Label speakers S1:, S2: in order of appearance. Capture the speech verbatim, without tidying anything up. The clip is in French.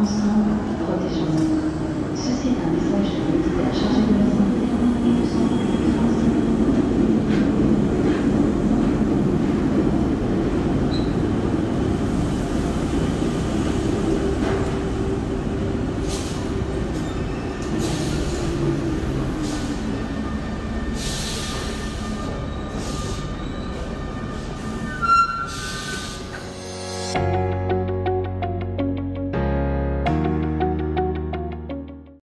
S1: Ensemble, protégeons-nous. Ceci est un message de l'unité chargé de la santé et de santé publique français.
S2: Thank you.